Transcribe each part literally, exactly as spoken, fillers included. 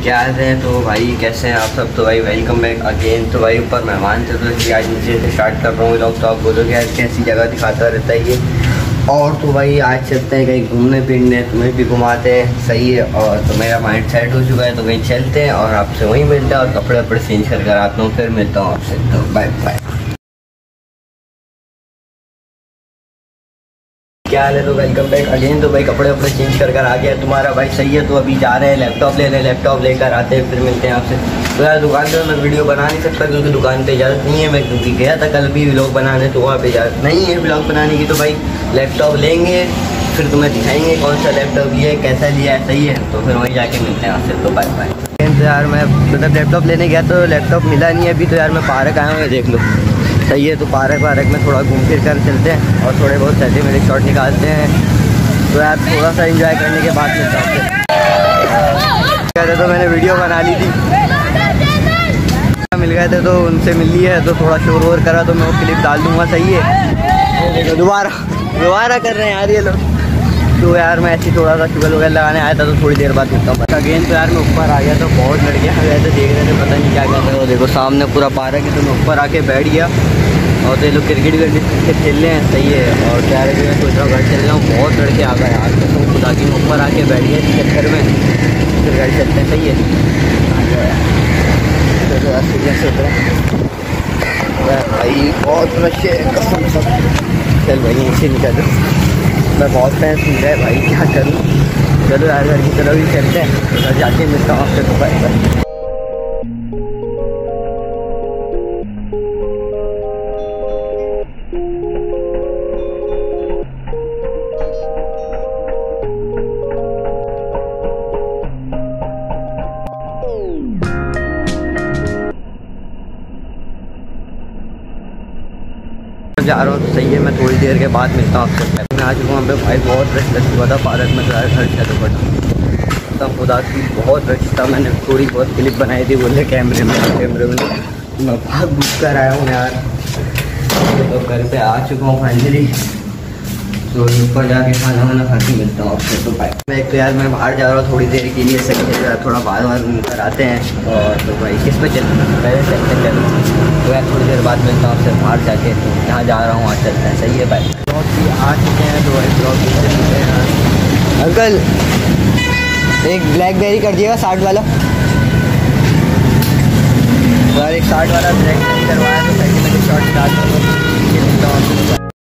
क्या हाल है? तो भाई कैसे हैं आप सब? तो भाई वेलकम बैक अगेन। तो भाई ऊपर मेहमान थे तो इसलिए आज नीचे से स्टार्ट कर रहा हूँ लोग। तो आप बोलोगे यार कैसी जगह दिखाता रहता है ये। और तो भाई आज चलते हैं कहीं घूमने फिरने, तुम्हें भी घुमाते हैं, सही है। और तो मेरा माइंड सेट हो चुका है तो कहीं चलते हैं और आपसे वहीं मिलते हैं और कपड़े वपड़े चेंज कर कर आता हूँ, फिर मिलता हूँ आपसे। तो बाय बाय। क्या हाल है? तो वेलकम बैक अगेन। तो भाई कपड़े वपड़े चेंज कर कर आ गया तुम्हारा भाई, सही है। तो अभी जा रहे हैं लैपटॉप ले रहे हैं, लैपटॉप लेकर आते हैं फिर मिलते हैं आपसे। तो यार दुकान पे मैं वीडियो बना नहीं सकता क्योंकि दुकान पे इजाज़त नहीं है। मैं क्योंकि गया था कल भी व्लॉग बनाने तो वहाँ पे इजाज़त नहीं है व्लॉग बनाने की। तो भाई लैपटॉप लेंगे फिर तुम्हें दिखाएंगे कौन सा लैपटॉप लिया है, कैसा लिया है, सही है। तो फिर वहीं जाके मिलते हैं आपसे। तो बाय बाय। तो यार मैं मतलब लैपटॉप लेने गया तो लैपटॉप मिला नहीं है अभी। तो यार मैं पार्क आया हूँ, देख लो, सही है। तो पार्क वार्क में थोड़ा घूम फिर कर चलते हैं और थोड़े बहुत सेल्फी मेरे शॉट निकालते हैं। तो यार थोड़ा सा एंजॉय करने के बाद मिलता हूँ। कहते तो मैंने वीडियो बना ली थी, मिल गए थे तो उनसे मिल ली है। तो थोड़ा शोर वोर करा तो मैं वो क्लिप डाल दूँगा, सही है। देखो दोबारा दोबारा कर रहे हैं यार ये लोग। तो यार मैं ऐसी थोड़ा सा शुगर वगैरह लगाने आया था तो थोड़ी देर बाद मिलता हूँ अगेन। तो यार मैं ऊपर आ गया तो बहुत लड़के आ गए थे, देख रहे थे, पता नहीं क्या कर रहे हो। देखो सामने पूरा पार्क है तो मैं ऊपर आके बैठ गया और तो ये लोग क्रिकेट विकेट खेल रहे हैं, सही है। और क्या रहे मैं सोच रहा हूँ घर चल रहा हूँ, बहुत लड़के आ गए यार। तो खुदा की ऊपर आके बैठ गए चक्कर में, फिर घर चलते हैं, सही है। भाई बहुत रश है कसम सब। चल भाई यहीं से निकल, मैं बहुत फैंस मिल रहा है भाई, क्या करूँ। चलो यार घर की तरफ ही चलते हैं, तो घर जाके मिलता हूँ आपसे। तो बाय बाय। जा रहा हूँ तो सही है, मैं थोड़ी देर के बाद मिलता हूँ आपसे। मैं आ चुका हूँ वहाँ पे भाई, बहुत रश लग चुका था पार्क में। तो यार घर चलो बट तब खुदा की बहुत रश था। मैंने थोड़ी बहुत क्लिप बनाई थी बोले कैमरे में कैमरे में मैं भाग बुक कर आया हूँ यार। तो घर पे आ चुका हूँ फाइनली। तो ऊपर जाके खाना वाना खा के मिलता हूँ आपसे। तो भाई मैं एक तो यार मैं बाहर जा रहा हूँ थोड़ी देर के लिए, सही है। थोड़ा बाहर बाहर घूम कर आते हैं। और तो भाई किस पे चलते हैं? पहले चलते हैं चलो। तो यार थोड़ी देर बाद मिलता हूँ आपसे बाहर जाके। तो जहाँ जा रहा हूँ वहाँ चलते हैं, सही है भाई। ब्लॉग भी आ चुके हैं तो भाई ब्लॉग भी चलते हैं। अंकल एक ब्लैकबेरी कर दिएगा साठ वाला। यार एक साठ वाला ब्लैकबेरी करवाया तो सही है। शॉर्ट स्टार्ट मिलता हूँ।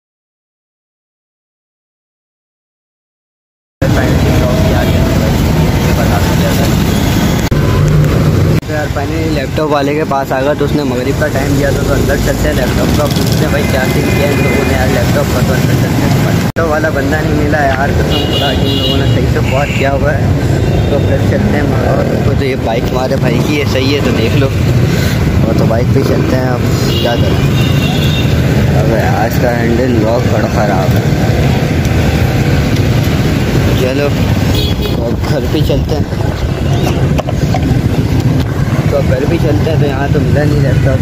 यार फाइनली लैपटॉप वाले के पास आ गया तो उसने मगरिब का टाइम दिया था तो अंदर चलते हैं। लैपटॉप का पूछते हैं भाई क्या सीन किया इन लोगों ने यार लैपटॉप का। तो अंदर चलते हैं। लैपटॉप वाला बंदा नहीं मिला यार, कसम खुदा की इन लोगों ने सही से बहुत किया हुआ है। तो फिर चलते हैं। और तो ये बाइक हमारे भाई की है, सही है, तो देख लो। और तो बाइक पे चलते हैं। अब क्या करें, अब आज का हैंडल लॉक बड़ा ख़राब है। चलो अब घर पे चलते हैं। तो घर भी चलते हैं। तो यहाँ तो मिला नहीं लैपटॉप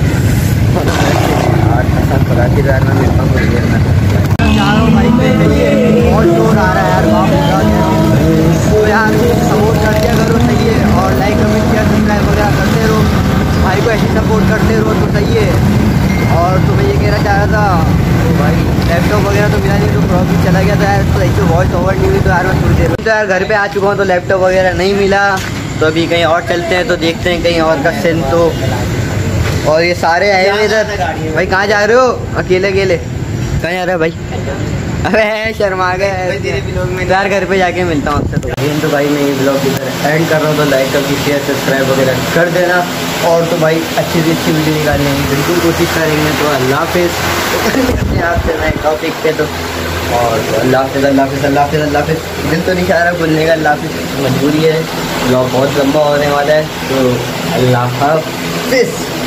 यार, ऐसा खड़ा के यार मैं मिलता हूँ देर में। जा रहा हूँ बाइक पे, चलिए। बहुत जोर आ रहा है यार, बाप। तो यार सपोर्ट कर दिया करो, सही है। और लाइक कमेंट किया सब्सक्राइब वगैरह करते रहो, भाई को ऐसे सपोर्ट करते रहो तो सही है। और तो मैं ये कहना चाह रहा था तो भाई लैपटॉप वगैरह तो मिला नहीं तो प्रॉब्लम चला गया था यार। तो ऐसे वॉइस ओवर नहीं हुई तो यार मैं थोड़ी देर तो यार घर पे आ चुका हूँ तो लैपटॉप वगैरह नहीं मिला। तो अभी कहीं और चलते हैं तो देखते हैं कहीं और का सीन। तो और ये सारे आए हुए इधर। भाई कहाँ जा रहे हो अकेले अकेले? कहाँ जा रहे हो भाई? अरे शर्मा गए यार, घर पे जाके मिलता हूँ आपसे। तो तो भाई मैं ये ब्लॉग की तरह एंड कर रहा हूँ। तो लाइक करके शेयर सब्सक्राइब वगैरह कर देना। और तो भाई अच्छी से अच्छी वीडियो निकालने की बिल्कुल कोशिश करेंगे। तो अल्लाह हाफिज़ आपसे नए टॉपिक पे। तो और तो अल्लाह हाफिज़ अल्लाह हाफिज़ अल्लाह हाफिज़ अल्लाह हाफिज़। दिल तो नहीं चाह रहा भूलने का, अल्लाह हाफिज़ मजबूरी है। ब्लॉग बहुत लंबा होने वाला है। तो अल्लाह हाफिज़।